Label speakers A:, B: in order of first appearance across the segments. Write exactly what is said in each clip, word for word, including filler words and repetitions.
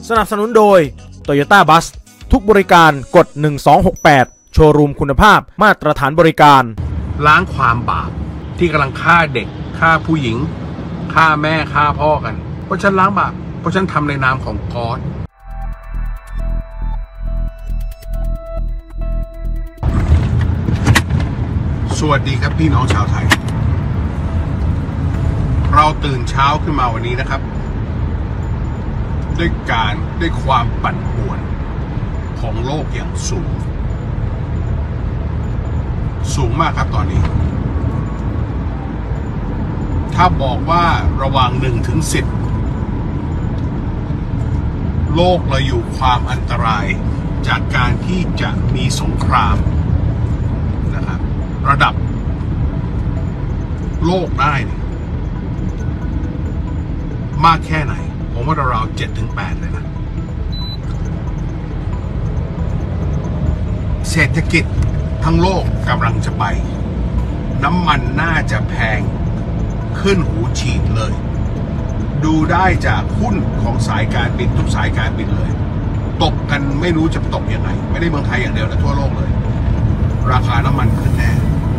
A: สนับสนุนโดย Toyota Bus ทุกบริการกดหนึ่งสองหกแปดโชว์รูมคุณภาพมาตรฐานบริการ
B: ล้างความบาปที่กำลังฆ่าเด็กฆ่าผู้หญิงฆ่าแม่ฆ่าพ่อกันเพราะฉันล้างบาปเพราะฉันทำในนามของกอดสวัสดีครับพี่น้องชาวไทยเราตื่นเช้าขึ้นมาวันนี้นะครับด้วยการด้วยความปั่นป่วนของโลกอย่างสูงสูงมากครับตอนนี้ถ้าบอกว่าระหว่างหนึ่งถึงสิบโลกเราอยู่ความอันตรายจากการที่จะมีสงครามนะครับระดับโลกได้เนี่ยมากแค่ไหนผมว่าราวๆเจ็ดถึงแปดเลยนะเศรษฐกิจทั้งโลกกำลังจะไปน้ำมันน่าจะแพงขึ้นหูฉีดเลยดูได้จากหุ้นของสายการบินทุกสายการบินเลยตกกันไม่รู้จะตกยังไงไม่ได้เมืองไทยอย่างเดียวแต่ทั่วโลกเลยราคาน้ำมันขึ้นแน่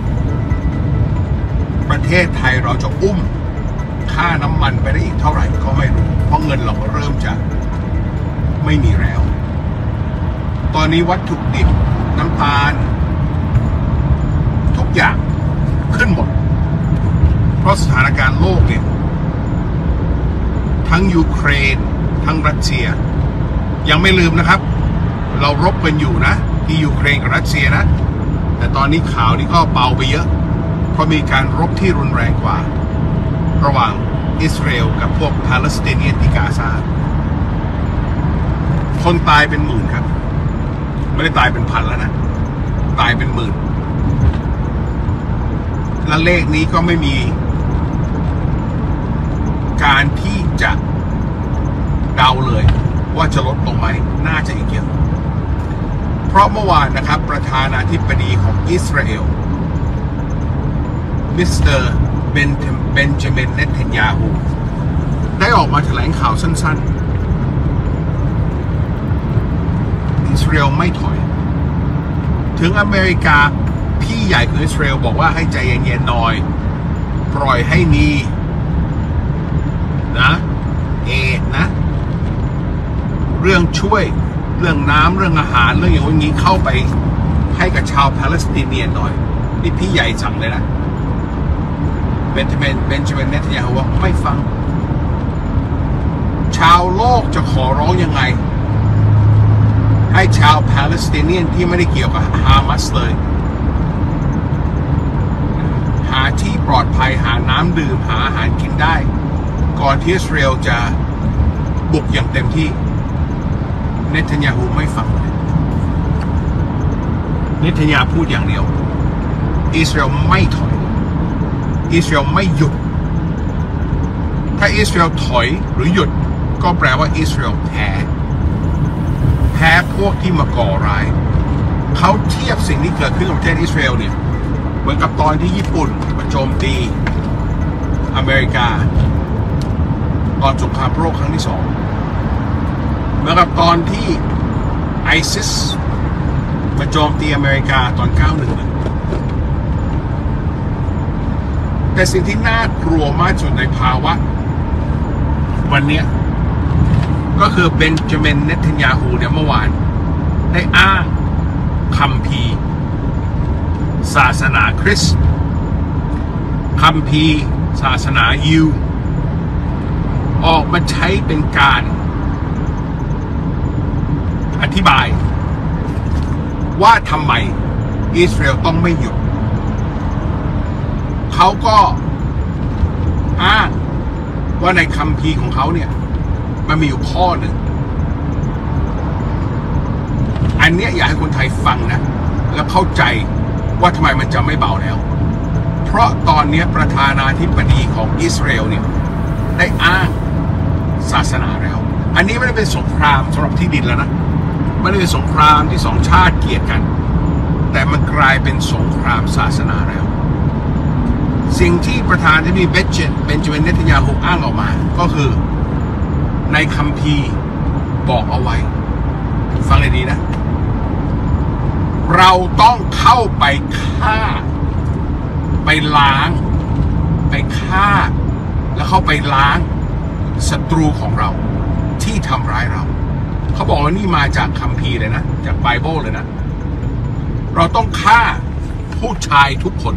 B: ประเทศไทยเราจะอุ้มค่าน้ำมันไปได้อีกเท่าไหร่ก็ไม่รู้เพราะเงินเราก็เริ่มจะไม่มีแล้วตอนนี้วัตถุดิบน้ำตาลทุกอย่างขึ้นหมดเพราะสถานการณ์โลกเนี่ยทั้งยูเครนทั้งรัสเซียยังไม่ลืมนะครับเรารบกันอยู่นะที่ยูเครนกับรัสเซียนะแต่ตอนนี้ข่าวนี้ก็เบาไปเยอะเพราะมีการรบที่รุนแรงกว่าระหว่างอิสราเอลกับพวกปาเลสไตเนียนที่กาซาคนตายเป็นหมื่นครับไม่ได้ตายเป็นพันแล้วนะตายเป็นหมื่นและเลขนี้ก็ไม่มีการที่จะเดาเลยว่าจะลดลงไหมน่าจะอีกเยอะเพราะเมื่อวานนะครับประธานาธิบดีของอิสราเอลมิสเตอร์เบนเบนจามินเนทันยาฮูได้ออกมาแถลงข่าวสั้นๆอิสราเอลไม่ถอยถึงอเมริกาพี่ใหญ่ของอิสราเอลบอกว่าให้ใจเย็นๆหน่อยปล่อยให้มีนะเอดนะเรื่องช่วยเรื่องน้ำเรื่องอาหารเรื่องอย่างนี้เข้าไปให้กับชาวปาเลสไตเนียนหน่อยนี่พี่ใหญ่สั่งเลยนะเบนจามินเบนจามินเนทันยาฮูว่าไม่ฟังชาวโลกจะขอร้องยังไงให้ชาวปาเลสไตเนียนที่ไม่ได้เกี่ยวกับฮามาสเลยหาที่ปลอดภัยหาน้ำดื่มหาอาหารกินได้ก่อนที่อิสราเอลจะบุกอย่างเต็มที่เนทันยาฮูไม่ฟังเลยเนทันยาฮูพูดอย่างเดียวอิสราเอลไม่ถอยอิสราเอลไม่หยุดถ้าอิสราเอลถอยหรือหยุดก็แปลว่าอิสราเอลแพ้แพ้พวกที่มาก่อร้ายเขาเทียบสิ่งที่เกิดขึ้นกับประเทศอิสราเอลเนี่ยเหมือนกับตอนที่ญี่ปุ่นมาโจมตีอเมริกาตอนสงครามโลกครั้งที่สองเหมือนกับตอนที่ไอซิสมาโจมตีอเมริกาตอนเก้าหนึ่งหนึ่งแต่สิ่งที่น่ากลัวมากสุดในภาวะวันนี้ก็คือเบนจามินเนทันยาฮูเนี่ยเมื่อวานได้อ้างคัมภีร์ศาสนาคริสต์คัมภีร์ศาสนายิวออกมาใช้เป็นการอธิบายว่าทำไมอิสราเอลต้องไม่หยุดเขาก็อ้างว่าในคัมภีร์ของเขาเนี่ยมันมีอยู่ข้อหนึ่งอันเนี้ยอยากให้คนไทยฟังนะแล้วเข้าใจว่าทำไมมันจะไม่เบาแล้วเพราะตอนนี้ประธานาธิบดีของอิสราเอลเนี่ยได้อ้างศาสนาแล้วอันนี้ไม่ได้เป็นสงครามสำหรับที่ดินแล้วนะไม่ได้เป็นสงครามที่สองชาติเกลียดกันแต่มันกลายเป็นสงครามศาสนาแล้วสิ่งที่ประธานาธิบดีเบนจามินเนทันยาฮูอ้างออกมาก็คือในคัมภีร์บอกเอาไว้ฟังเลยดีนะเราต้องเข้าไปฆ่าไปล้างไปฆ่าแล้วเข้าไปล้างศัตรูของเราที่ทำร้ายเราเขาบอกว่านี่มาจากคัมภีร์เลยนะจากไบเบิลเลยนะเราต้องฆ่าผู้ชายทุกคน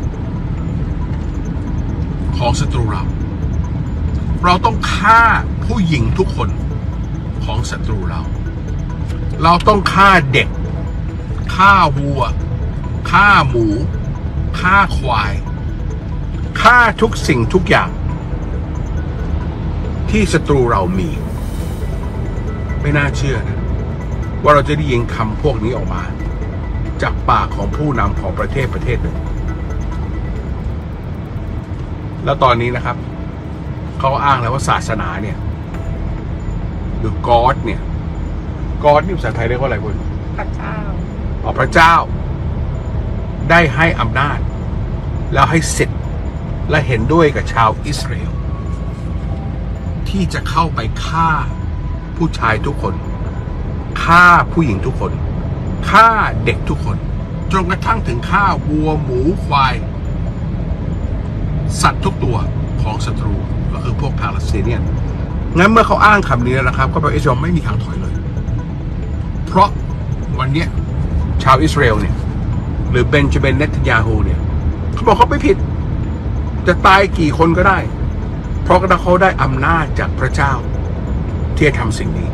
B: ของศัตรูเราเราต้องฆ่าผู้หญิงทุกคนของศัตรูเราเราต้องฆ่าเด็กฆ่าวัวฆ่าหมูฆ่าควายฆ่าทุกสิ่งทุกอย่างที่ศัตรูเรามีไม่น่าเชื่อนะว่าเราจะได้ยินคำพวกนี้ออกมาจากปากของผู้นำของประเทศประเทศหนึ่งแล้วตอนนี้นะครับเขาอ้างแล้วว่าศาสนาเนี่ยหรือ God เนี่ย God นี่ภาษาไทยเรียกว่าอะไรคุณ
C: พระเจ้า
B: อ๋อพระเจ้าได้ให้อำนาจแล้วให้สิทธิ์และเห็นด้วยกับชาวอิสราเอลที่จะเข้าไปฆ่าผู้ชายทุกคนฆ่าผู้หญิงทุกคนฆ่าเด็กทุกคนจนกระทั่งถึงฆ่าวัวหมูควายสัตว์ทุกตัวของศัตรูก็คือพวกปาเลสไตเนียนงั้นเมื่อเขาอ้างคำนี้แล้วนะครับก็แปลว่าอิสราเอลไม่มีทางถอยเลยเพราะวันนี้ชาวอิสราเอลเนี่ยหรือเบนจามินเนทันยาฮูเนี่ยเขาบอกเขาไม่ผิดจะตายกี่คนก็ได้เพราะเขาได้อำนาจจากพระเจ้าที่จะทำสิ่งนี้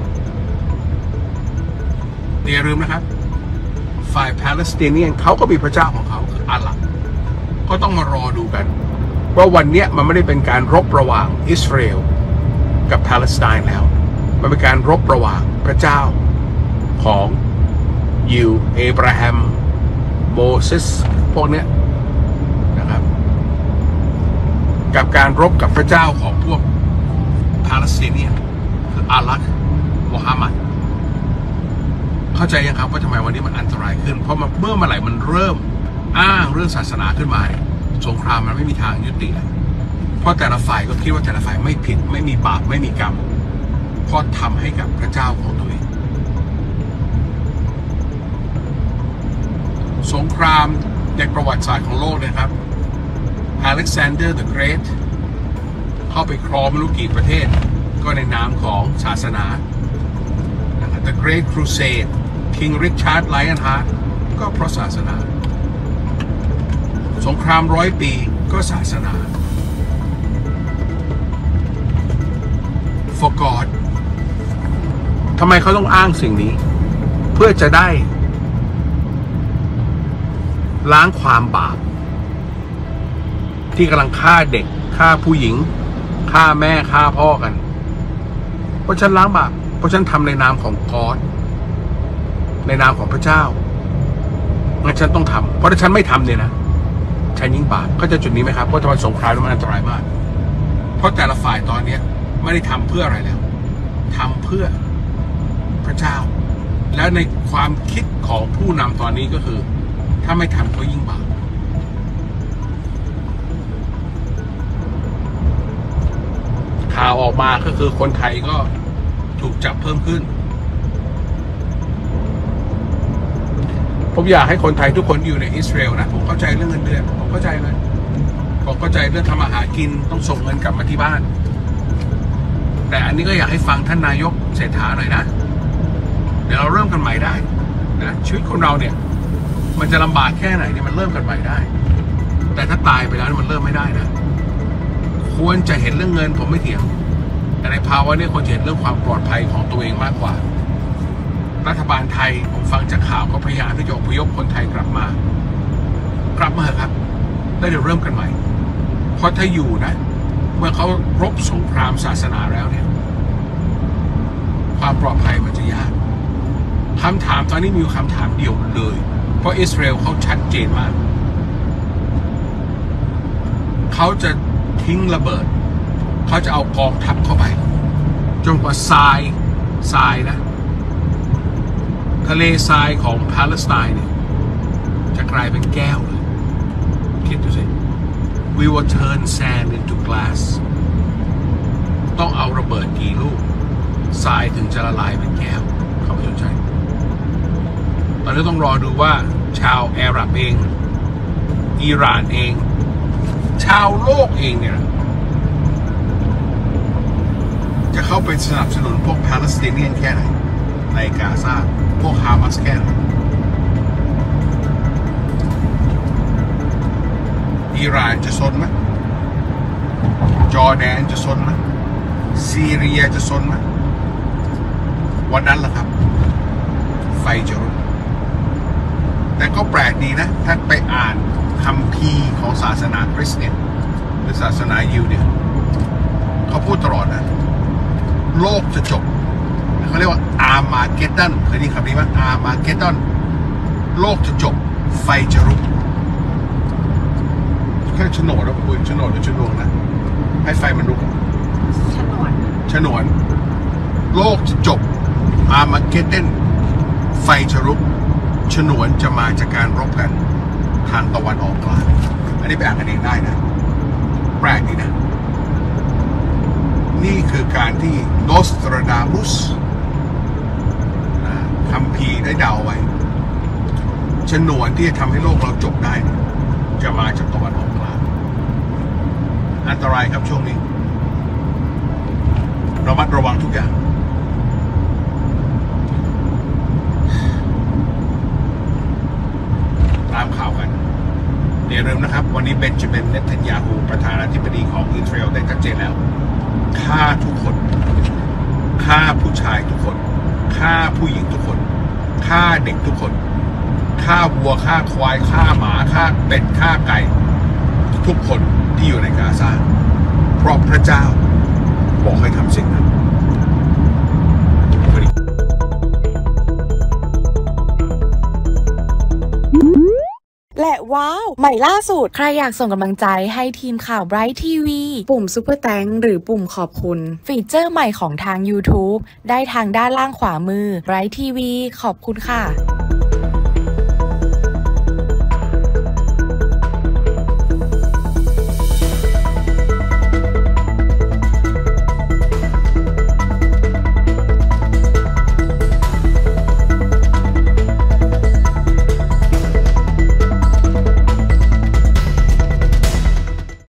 B: อย่าลืมนะครับฝ่ายปาเลสไตเนียนเขาก็มีพระเจ้าของเขาคืออัลลอฮ์ก็ต้องมารอดูกันว่าวันนี้มันไม่ได้เป็นการรบระหว่างอิสราเอลกับปาเลสไตน์แล้วมันเป็นการรบระหว่างพระเจ้าของยิวเอเบราฮัมโมเสสพวกเนี้ยนะครับกับการรบกับพระเจ้าของพวกปาเลสไตเนียนคืออัลลอฮ์มุฮัมมัดเข้าใจยังครับว่าทำไมวันนี้มันอันตรายขึ้นเพราะมันเมื่อเมื่อไหร่มันเริ่มอ้างเรื่องศาสนาขึ้นมาเนี่ยสงครามมันไม่มีทางยุติเลยเพราะแต่ละฝ่ายก็คิดว่าแต่ละฝ่ายไม่ผิดไม่มีบาปไม่มีกรรมเพราะทำให้กับพระเจ้าของตัวเองสงครามในประวัติศาสตร์ของโลกนะครับอเล็กซานเดอร์ the Great เข้าไปครองไม่รู้กี่ประเทศก็ในนามของศาสนา The Great Crusade King Richard Lionheart ก็เพราะศาสนาสงครามร้อยปีก็ศาสนา For God ทำไมเขาต้องอ้างสิ่งนี้เพื่อจะได้ล้างความบาปที่กำลังฆ่าเด็กฆ่าผู้หญิงฆ่าแม่ฆ่าพ่อกันเพราะฉันล้างบาปเพราะฉันทำในนามของกอดในนามของพระเจ้างั้นฉันต้องทำเพราะถ้าฉันไม่ทำเนี่ยนะฉันยิ่งบาปก็จะจุดนี้ไหมครับว่าทำไมสงครามมันอันตรายมากเพราะแต่ละฝ่ายตอนนี้ไม่ได้ทำเพื่ออะไรแล้วทำเพื่อพระเจ้าและในความคิดของผู้นำตอนนี้ก็คือถ้าไม่ทำก็ยิ่งบาปข่าวออกมาก็คือคนไทยก็ถูกจับเพิ่มขึ้นผมอยากให้คนไทยทุกคนอยู่ในอิสราเอลนะผมเข้าใจเรื่องเงินเดือนผมเข้าใจเลยผมเข้าใจเรื่องทำอาหารกินต้องส่งเงินกลับมาที่บ้านแต่อันนี้ก็อยากให้ฟังท่านนายกเศรษฐาหน่อยนะเดี๋ยวเราเริ่มกันใหม่ได้นะชีวิตคนเราเนี่ยมันจะลำบากแค่ไหนเนี่ยมันเริ่มกันใหม่ได้แต่ถ้าตายไปแล้วมันเริ่มไม่ได้นะควรจะเห็นเรื่องเงินผมไม่เถียงแต่ในภาวะนี้ควรจะเห็นเรื่องความปลอดภัยของตัวเองมากกว่ารัฐบาลไทยผมฟังจากข่าวก็พยายามที่จะอพยพคนไทยกลับมากลับมาเถอะครับแล้วเดี๋ยวเริ่มกันใหม่เพราะถ้าอยู่นะเมื่อเขารบสงครามศาสนาแล้วเนี่ยความปลอดภัยมันจะยากคำถามตอนนี้มีคำถามเดียวเลยเพราะอิสราเอลเขาชัดเจนมากเขาจะทิ้งระเบิดเขาจะเอากองทัพเข้าไปจนกว่าทรายทรายนะทะเลทรายของปาเลสไตน์เนี่ยจะกลายเป็นแก้วเลยคิดดูสิ we will turn sand into glass ต้องเอาระเบิดกี่ลูกทรายถึงจะละลายเป็นแก้วเขาไม่สนใจตอนนี้ต้องรอดูว่าชาวอาหรับเองอิหร่านเองชาวโลกเองเนี่ยจะเข้าไปสนับสนุนพวกปาเลสไตเนียนแค่ไหนในกาซาพวกฮามาสแค่ไหนอิหร่านจะสนไหมจอร์แดนจะสนไหมซีเรียจะสนไหมวันนั้นแหละครับไฟจะรุ่งแต่ก็แปลกดีนะถ้าไปอ่านคัมภีร์ของศาสนาคริสต์เนี่ยหรือศาสนายิวเนี่ยเขาพูดตลอดนะโลกจะจบเขาเรียกว่าอาร์มาเกดดอนเคยได้ยินคำนี้ไหมอาร์มาเกดดอนโลกจะจบไฟจะรุ่งแค่ฉนวนนะคุยฉนวนหรือฉนวนนะให้ไฟมันลุก
C: ฉนวน
B: ฉนวนโลกจะจบอาร์มาเกดดอนไฟจะลุกฉนวนจะมาจากการรบกันทางตะวันออกกลางอันนี้ไปอ่านกันเองได้นะแปลกดีนะนี่คือการที่โนสตราดามุสคัมภีร์ได้เดาไว้ฉนวนที่จะทำให้โลกเราจบได้จะมาจากตะวันออกกลางอันตรายครับช่วงนี้ระมัดระวังทุกอย่างตามข่าวกันอย่าลืมนะครับวันนี้เบนจามินเนทันยาฮูประธานาธิบดีของอิสราเอลได้ชัดเจนแล้วฆ่าทุกคนฆ่าผู้ชายทุกคนฆ่าผู้หญิงทุกคนฆ่าเด็กทุกคนฆ่าวัวฆ่าควายฆ่าหมาฆ่าเป็ดฆ่าไก่ทุกคนที่อยู่ในกาซาเพราะพระเจ้าบอกให้ทำสิ่งนั้น
C: และว้าวใหม่ล่าสุดใครอยากส่งกำลังใจให้ทีมข่าว Bright ที วี ปุ่ม Super Thanks หรือปุ่มขอบคุณฟีเจอร์ใหม่ของทาง YouTube ได้ทางด้านล่างขวามือ Bright ที วี ขอบคุณค่ะ